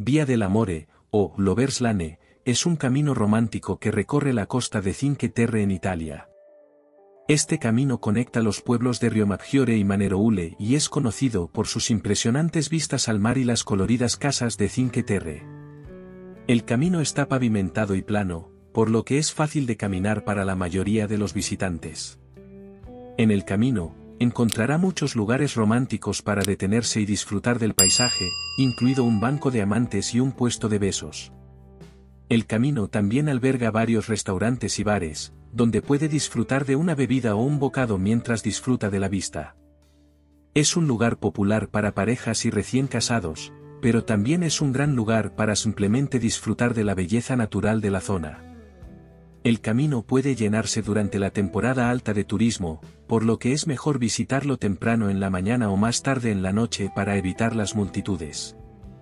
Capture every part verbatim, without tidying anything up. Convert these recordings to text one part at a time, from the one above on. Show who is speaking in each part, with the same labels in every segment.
Speaker 1: Via dell'Amore, o Lovers Lane, es un camino romántico que recorre la costa de Cinque Terre en Italia. Este camino conecta los pueblos de Riomaggiore y Maneroule y es conocido por sus impresionantes vistas al mar y las coloridas casas de Cinque Terre. El camino está pavimentado y plano, por lo que es fácil de caminar para la mayoría de los visitantes. En el camino, encontrará muchos lugares románticos para detenerse y disfrutar del paisaje, incluido un banco de amantes y un puesto de besos. El camino también alberga varios restaurantes y bares, donde puede disfrutar de una bebida o un bocado mientras disfruta de la vista. Es un lugar popular para parejas y recién casados, pero también es un gran lugar para simplemente disfrutar de la belleza natural de la zona. El camino puede llenarse durante la temporada alta de turismo, por lo que es mejor visitarlo temprano en la mañana o más tarde en la noche para evitar las multitudes.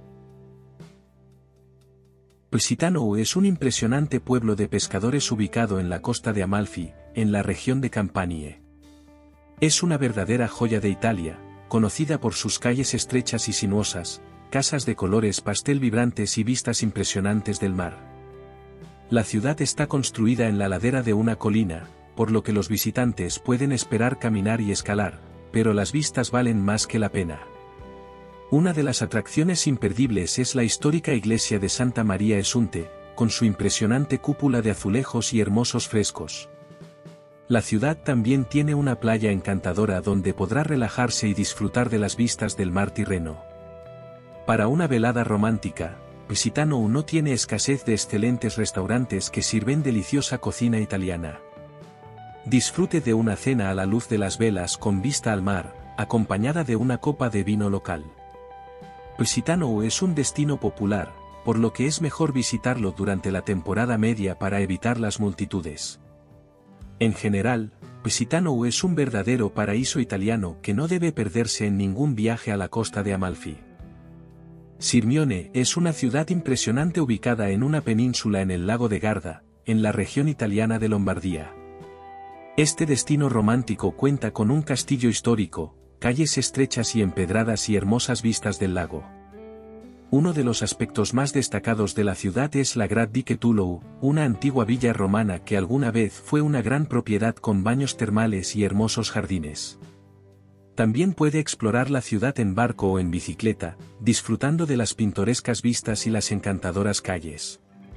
Speaker 1: Positano es un impresionante pueblo de pescadores ubicado en la costa de Amalfi, en la región de Campanie. Es una verdadera joya de Italia, conocida por sus calles estrechas y sinuosas, casas de colores pastel vibrantes y vistas impresionantes del mar. La ciudad está construida en la ladera de una colina, por lo que los visitantes pueden esperar caminar y escalar, pero las vistas valen más que la pena. Una de las atracciones imperdibles es la histórica iglesia de Santa María Esunte, con su impresionante cúpula de azulejos y hermosos frescos. La ciudad también tiene una playa encantadora donde podrá relajarse y disfrutar de las vistas del mar Tirreno. Para una velada romántica, Positano no tiene escasez de excelentes restaurantes que sirven deliciosa cocina italiana. Disfrute de una cena a la luz de las velas con vista al mar, acompañada de una copa de vino local. Positano es un destino popular, por lo que es mejor visitarlo durante la temporada media para evitar las multitudes. En general, Positano es un verdadero paraíso italiano que no debe perderse en ningún viaje a la costa de Amalfi. Sirmione es una ciudad impresionante ubicada en una península en el lago de Garda, en la región italiana de Lombardía. Este destino romántico cuenta con un castillo histórico, calles estrechas y empedradas y hermosas vistas del lago. Uno de los aspectos más destacados de la ciudad es la Grad di Cthulhu, una antigua villa romana que alguna vez fue una gran propiedad con baños termales y hermosos jardines. También puede explorar la ciudad en barco o en bicicleta, disfrutando de las pintorescas vistas y las encantadoras calles.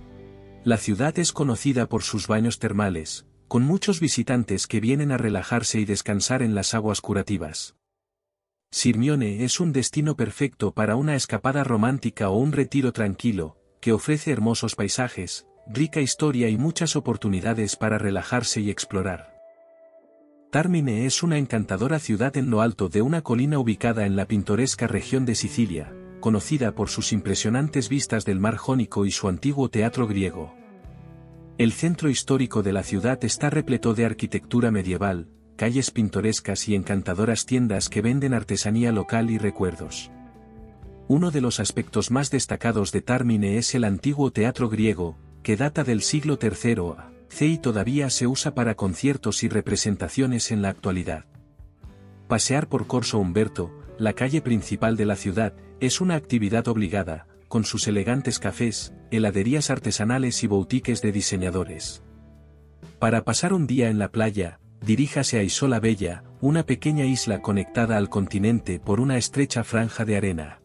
Speaker 1: La ciudad es conocida por sus baños termales, con muchos visitantes que vienen a relajarse y descansar en las aguas curativas. Sirmione es un destino perfecto para una escapada romántica o un retiro tranquilo, que ofrece hermosos paisajes, rica historia y muchas oportunidades para relajarse y explorar. Taormina es una encantadora ciudad en lo alto de una colina ubicada en la pintoresca región de Sicilia, conocida por sus impresionantes vistas del mar Jónico y su antiguo teatro griego. El centro histórico de la ciudad está repleto de arquitectura medieval, calles pintorescas y encantadoras tiendas que venden artesanía local y recuerdos. Uno de los aspectos más destacados de Taormina es el antiguo teatro griego, que data del siglo tercero a ce y todavía se usa para conciertos y representaciones en la actualidad. Pasear por Corso Umberto, la calle principal de la ciudad, es una actividad obligada, con sus elegantes cafés, heladerías artesanales y boutiques de diseñadores. Para pasar un día en la playa, diríjase a Isola Bella, una pequeña isla conectada al continente por una estrecha franja de arena.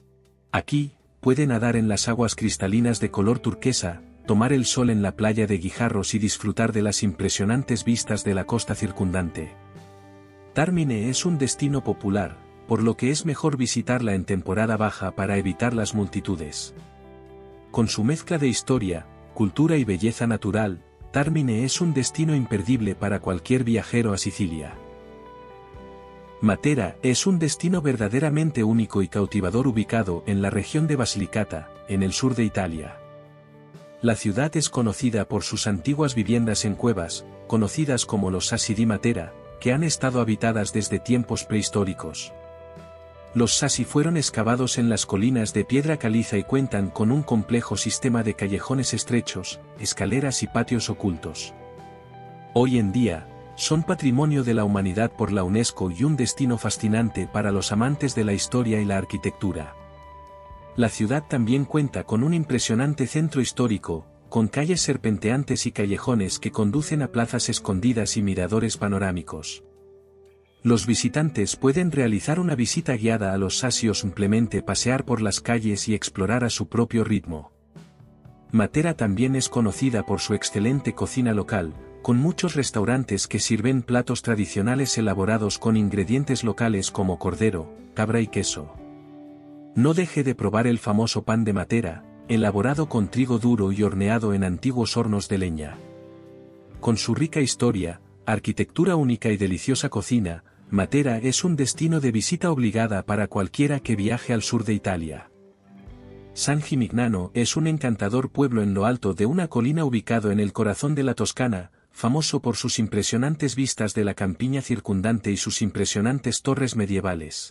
Speaker 1: Aquí, puede nadar en las aguas cristalinas de color turquesa, tomar el sol en la playa de Guijarros y disfrutar de las impresionantes vistas de la costa circundante. Taormina es un destino popular, por lo que es mejor visitarla en temporada baja para evitar las multitudes. Con su mezcla de historia, cultura y belleza natural, Taormina es un destino imperdible para cualquier viajero a Sicilia. Matera es un destino verdaderamente único y cautivador ubicado en la región de Basilicata, en el sur de Italia. La ciudad es conocida por sus antiguas viviendas en cuevas, conocidas como los Sassi di Matera, que han estado habitadas desde tiempos prehistóricos. Los Sassi fueron excavados en las colinas de piedra caliza y cuentan con un complejo sistema de callejones estrechos, escaleras y patios ocultos. Hoy en día, son patrimonio de la humanidad por la UNESCO y un destino fascinante para los amantes de la historia y la arquitectura. La ciudad también cuenta con un impresionante centro histórico, con calles serpenteantes y callejones que conducen a plazas escondidas y miradores panorámicos. Los visitantes pueden realizar una visita guiada a los sassi o simplemente pasear por las calles y explorar a su propio ritmo. Matera también es conocida por su excelente cocina local, con muchos restaurantes que sirven platos tradicionales elaborados con ingredientes locales como cordero, cabra y queso. No deje de probar el famoso pan de Matera, elaborado con trigo duro y horneado en antiguos hornos de leña. Con su rica historia, arquitectura única y deliciosa cocina, Matera es un destino de visita obligada para cualquiera que viaje al sur de Italia. San Gimignano es un encantador pueblo en lo alto de una colina ubicado en el corazón de la Toscana, famoso por sus impresionantes vistas de la campiña circundante y sus impresionantes torres medievales.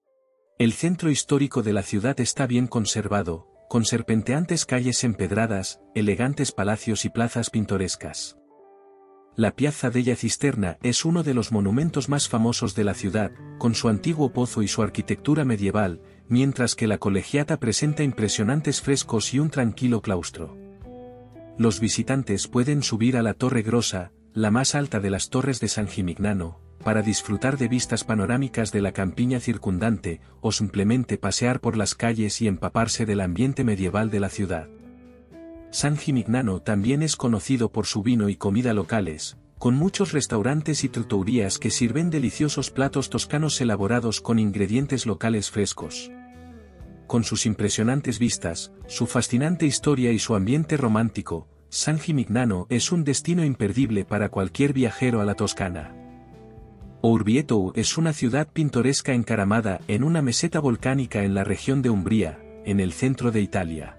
Speaker 1: El centro histórico de la ciudad está bien conservado, con serpenteantes calles empedradas, elegantes palacios y plazas pintorescas. La Piazza della Cisterna es uno de los monumentos más famosos de la ciudad, con su antiguo pozo y su arquitectura medieval, mientras que la Collegiata presenta impresionantes frescos y un tranquilo claustro. Los visitantes pueden subir a la Torre Grossa, la más alta de las torres de San Gimignano, para disfrutar de vistas panorámicas de la campiña circundante, o simplemente pasear por las calles y empaparse del ambiente medieval de la ciudad. San Gimignano también es conocido por su vino y comida locales, con muchos restaurantes y trattorias que sirven deliciosos platos toscanos elaborados con ingredientes locales frescos. Con sus impresionantes vistas, su fascinante historia y su ambiente romántico, San Gimignano es un destino imperdible para cualquier viajero a la Toscana. Orvieto es una ciudad pintoresca encaramada en una meseta volcánica en la región de Umbría, en el centro de Italia.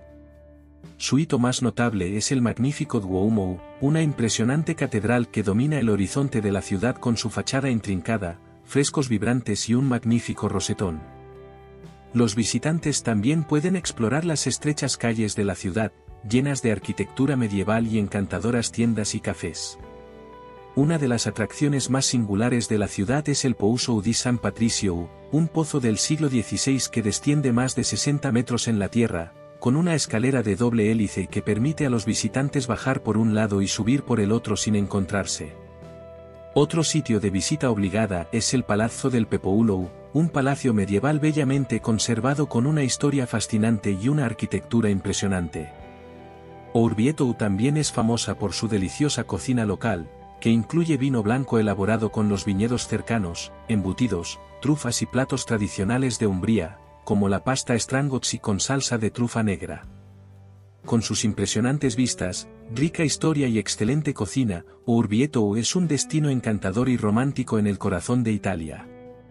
Speaker 1: Su hito más notable es el magnífico Duomo, una impresionante catedral que domina el horizonte de la ciudad con su fachada intrincada, frescos vibrantes y un magnífico rosetón. Los visitantes también pueden explorar las estrechas calles de la ciudad, llenas de arquitectura medieval y encantadoras tiendas y cafés. Una de las atracciones más singulares de la ciudad es el Pouso di San Patricio, un pozo del siglo dieciséis que desciende más de sesenta metros en la tierra, con una escalera de doble hélice que permite a los visitantes bajar por un lado y subir por el otro sin encontrarse. Otro sitio de visita obligada es el Palazzo del Pepoulo, un palacio medieval bellamente conservado con una historia fascinante y una arquitectura impresionante. Orvieto también es famosa por su deliciosa cocina local, que incluye vino blanco elaborado con los viñedos cercanos, embutidos, trufas y platos tradicionales de Umbría, como la pasta strangozzi con salsa de trufa negra. Con sus impresionantes vistas, rica historia y excelente cocina, Orvieto es un destino encantador y romántico en el corazón de Italia.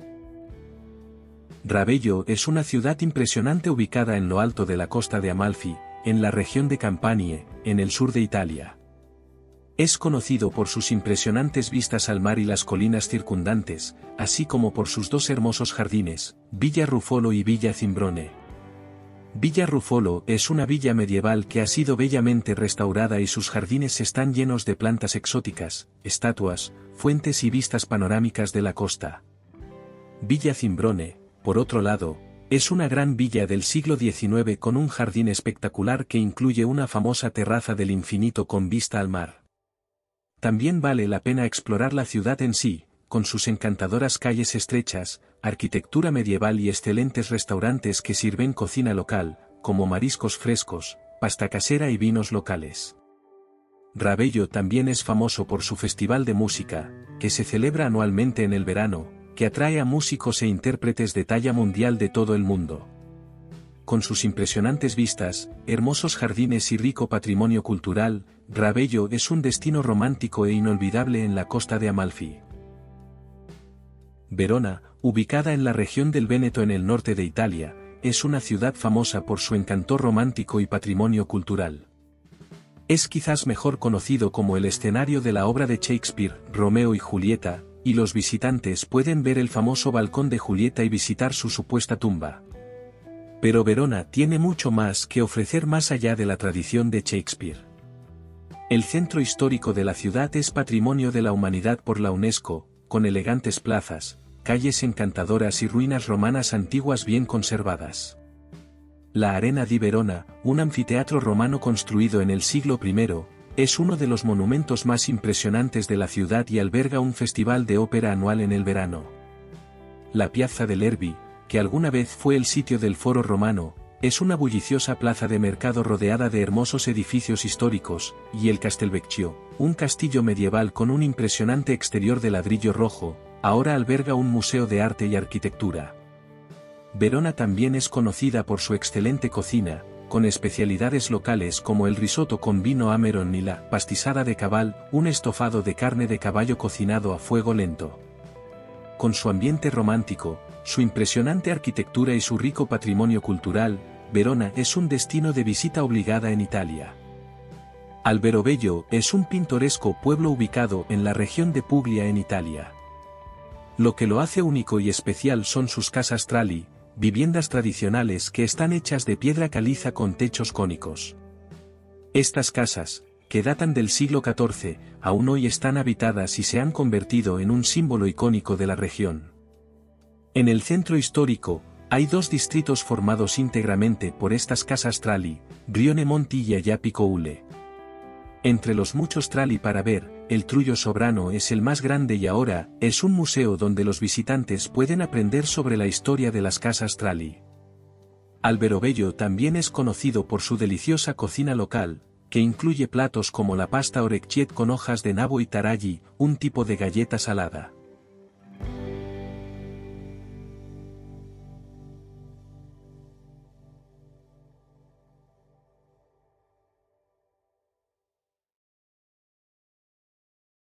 Speaker 1: Ravello es una ciudad impresionante ubicada en lo alto de la costa de Amalfi, en la región de Campanie, en el sur de Italia. Es conocido por sus impresionantes vistas al mar y las colinas circundantes, así como por sus dos hermosos jardines, Villa Ruffolo y Villa Zimbrone. Villa Ruffolo es una villa medieval que ha sido bellamente restaurada y sus jardines están llenos de plantas exóticas, estatuas, fuentes y vistas panorámicas de la costa. Villa Zimbrone, por otro lado, es una gran villa del siglo diecinueve con un jardín espectacular que incluye una famosa terraza del infinito con vista al mar. También vale la pena explorar la ciudad en sí, con sus encantadoras calles estrechas, arquitectura medieval y excelentes restaurantes que sirven cocina local, como mariscos frescos, pasta casera y vinos locales. Ravello también es famoso por su festival de música, que se celebra anualmente en el verano, que atrae a músicos e intérpretes de talla mundial de todo el mundo. Con sus impresionantes vistas, hermosos jardines y rico patrimonio cultural, Ravello es un destino romántico e inolvidable en la costa de Amalfi. Verona, ubicada en la región del Véneto en el norte de Italia, es una ciudad famosa por su encanto romántico y patrimonio cultural. Es quizás mejor conocido como el escenario de la obra de Shakespeare, Romeo y Julieta, y los visitantes pueden ver el famoso balcón de Julieta y visitar su supuesta tumba. Pero Verona tiene mucho más que ofrecer más allá de la tradición de Shakespeare. El centro histórico de la ciudad es Patrimonio de la Humanidad por la UNESCO, con elegantes plazas, calles encantadoras y ruinas romanas antiguas bien conservadas. La Arena di Verona, un anfiteatro romano construido en el siglo primero, es uno de los monumentos más impresionantes de la ciudad y alberga un festival de ópera anual en el verano. La Piazza del Erbi, que alguna vez fue el sitio del Foro Romano, es una bulliciosa plaza de mercado rodeada de hermosos edificios históricos, y el Castelvecchio, un castillo medieval con un impresionante exterior de ladrillo rojo, ahora alberga un museo de arte y arquitectura. Verona también es conocida por su excelente cocina, con especialidades locales como el risotto con vino Ameron y la pastisada de cabal, un estofado de carne de caballo cocinado a fuego lento. Con su ambiente romántico, su impresionante arquitectura y su rico patrimonio cultural, Verona es un destino de visita obligada en Italia. Alberobello es un pintoresco pueblo ubicado en la región de Puglia en Italia. Lo que lo hace único y especial son sus casas trali, viviendas tradicionales que están hechas de piedra caliza con techos cónicos. Estas casas, que datan del siglo catorce, aún hoy están habitadas y se han convertido en un símbolo icónico de la región. En el centro histórico, hay dos distritos formados íntegramente por estas casas trali, Brione Monti y Ayapico Ule. Entre los muchos trali para ver, el Trullo Sobrano es el más grande y ahora es un museo donde los visitantes pueden aprender sobre la historia de las casas trali. Alberobello también es conocido por su deliciosa cocina local, que incluye platos como la pasta orecchiette con hojas de nabo y taralli, un tipo de galleta salada.